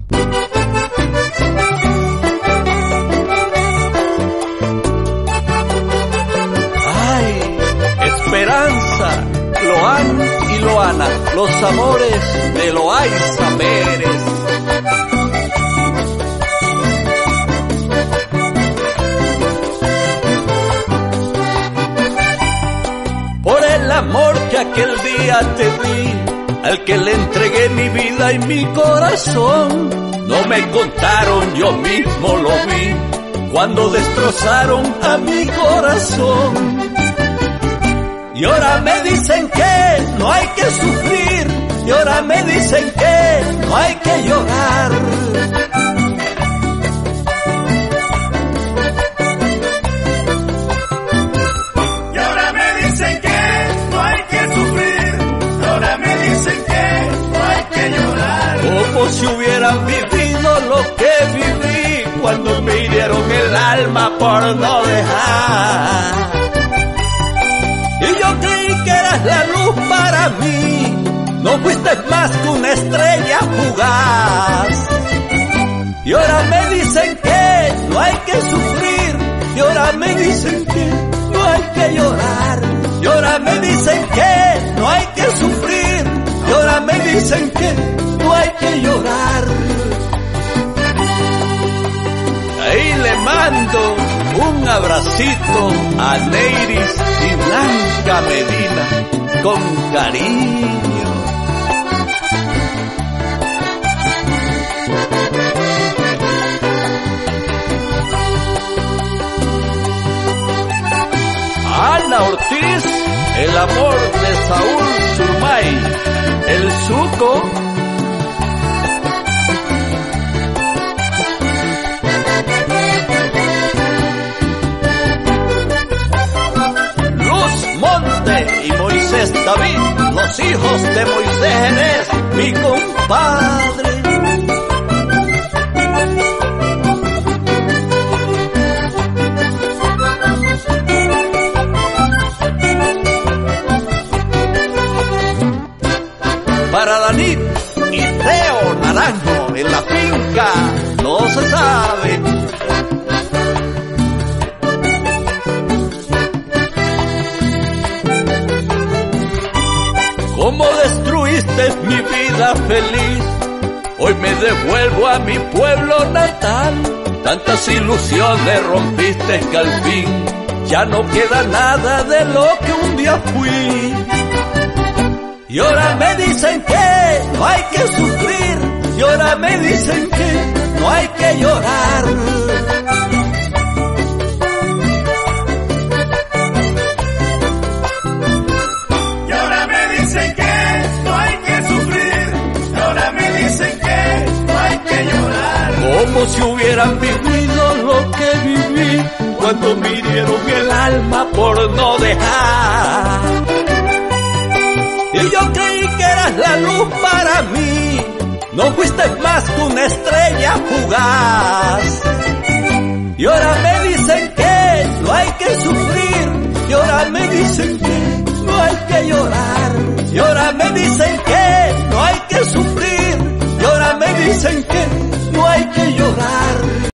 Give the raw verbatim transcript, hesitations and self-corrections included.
Ay, Esperanza, Loan y Loana, los amores de Loaiza Pérez. Por el amor que aquel día te di, al que le entregué mi vida y mi corazón, no me contaron, yo mismo lo vi, cuando destrozaron a mi corazón. Y ahora me dicen que no hay que sufrir, y ahora me dicen que no hay que llorar. Y ahora me dicen que no hay que sufrir, y ahora me dicen que no hay que llorar. Como si hubieran vivido lo que viví, cuando me hirieron el alma por no dejar. Y yo creí que eras la luz para mí, no fuiste más que una estrella fugaz. Y ahora me dicen que no hay que sufrir, y ahora me dicen que no hay que llorar. Y ahora me dicen que no hay que sufrir, y ahora me dicen que no hay que llorar. Ahí le mando un abracito a Neiris y Blanca Medina con cariño. Ana Ortiz, el amor de Saúl Surmay, el Zuco. Y Moisés David, los hijos de Moisés, mi compadre. Para Danit y Teo Naranjo en la finca, no se sabe. Cómo destruiste mi vida feliz, hoy me devuelvo a mi pueblo natal. Tantas ilusiones rompiste que al fin ya no queda nada de lo que un día fui. Y ahora me dicen que no hay que sufrir, y ahora me dicen que no hay que llorar. Como si hubieran vivido lo que viví, cuando me hirieron el alma por no dejar. Y yo creí que eras la luz para mí, no fuiste más que una estrella fugaz. Y ahora me dicen que no hay que sufrir, y ahora me dicen que no hay que llorar. Y ahora me dicen que no hay que sufrir, y ahora me dicen que no hay que llorar.